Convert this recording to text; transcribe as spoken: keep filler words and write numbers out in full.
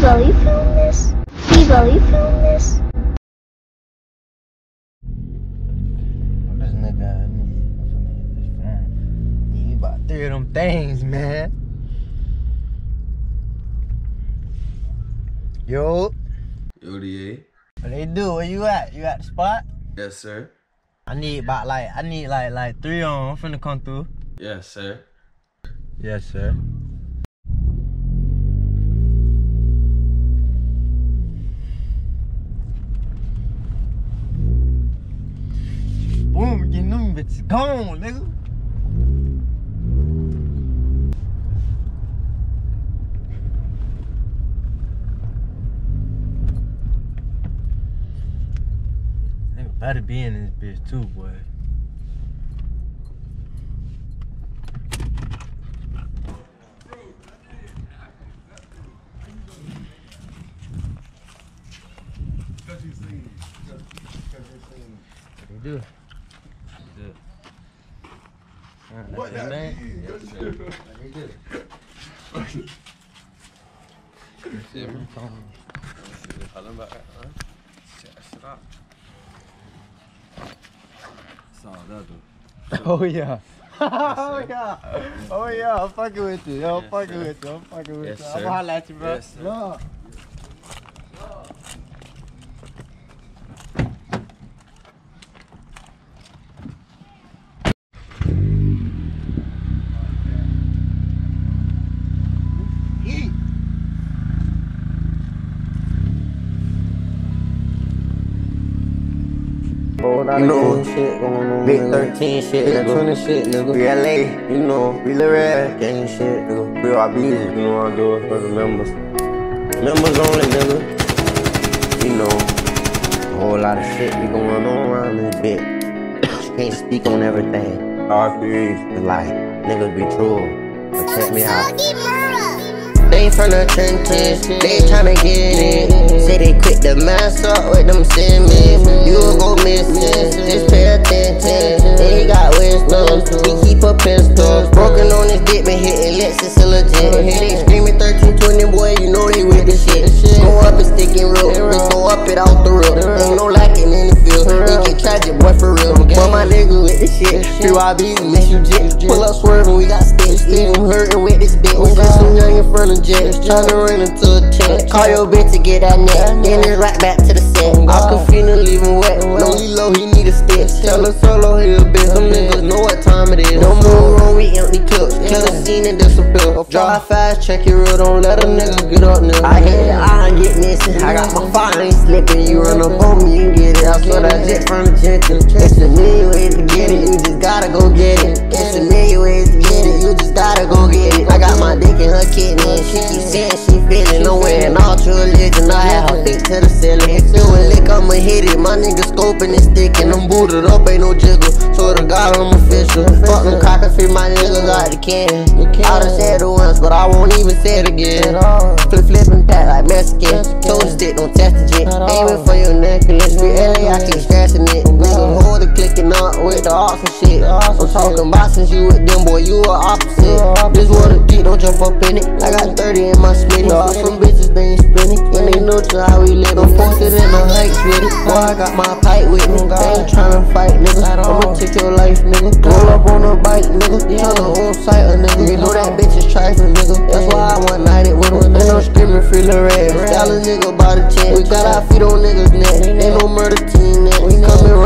Devo, you film this? Devo, you film this? What this nigga I need? I'm finna hit this phone. Need about three of them things, man. Yo. Yo, D A. What they do? Where you at? You at the spot? Yes, sir. I need about like, I need like like three on. I'm finna come through. Yes, sir. Yes, sir. Boom, getting them bitches gone, nigga. Nigga better be in this bitch too, boy. What they do? What that man? Yes, sir. What they do? See me? Tell them about that, huh? Shut that shit up. That's all that do. Oh yeah. Oh yeah. Oh yeah. I'm fucking with you. Yo, I'm Yes, fucking sir. with you. I'm fucking with Yes, you. sir. I'm gonna holler at you, bro. Yes, sir. Yeah. You know, shit going on, Big thirteen shit, nigga. twenty shit, nigga. We L A, you know, we Lil Red, gang shit, nigga. Real R B, you know what I do it for the members. Members only, nigga. You know, a whole lot of shit be going on around this bitch. You can't speak on everything. R P is like, niggas be true, but check me out. They from the trenches, they tryna get it. Say they quit the mask up with them Simmons. You will go missing, just pay attention. And he got wisdom, he keep a pistol. Broken on his dick, been hitting Lexus legit. Hear they screaming thirteen twenty, boy, you know they with the shit. Go up and stick and roll, just go up it out the road. Ain't no lacking in the field, they get tragic, boy, for real. But my nigga with the shit, P Y B's miss you jit. Pull up swerving, we got sticks, leave him hurting with this bitch. We just some young in front of jet, tryna run into a tent. Call your bitch to get that net, then it's right back to the set. Aquafina leave him wet, no Lilo, he need a stick. Tell her solo, he a bitch, some niggas know what time it is. Don't move wrong, we empty clips, kill the scene and disappear. Drive fast, check your real, don't let a nigga get up now. I hit the iron, get missing, I got my fire, ain't slipping. You run up on me, you get it. I saw that jet from the chin. It's a million ways to get it, you just gotta go get it. It's a million ways to get it, you just gotta go get it. I got my dick in her kidney, she keep saying she feeling. I'm wearing all true religion, I have her feet to the ceiling. If you a lick, I'ma hit it. My nigga scoping and sticking, I'm booted up, ain't no jiggle. So to God, I'm official. Fuck them cocker feet, my niggas out the can. I done said it once, but I won't even say it again. Flip flipping back like Mexican. Toast stick, don't test the jet. Aiming for your necklace. We L A, I keep stressing it. Nigga hold it, clicking up with the ops and shit. I'm talking about since you with them, boy, you a opposite. This water deep, don't jump up in it. I got thirty in my smitty. Some bitches, they ain't spinning. And they know just how we live. I'm posted in the heights with it. Boy, I got my pipe with me. They ain't tryna fight, nigga. I'ma take your life, nigga. Roll up on a bike, nigga. Tryna on sight a nigga. You know that bitch is trifling, nigga. That's why I one night it with him. And I'm screaming, feeling red. Style a nigga by the chin. We got our feet on niggas' neck. Ain't no murder team neck. We coming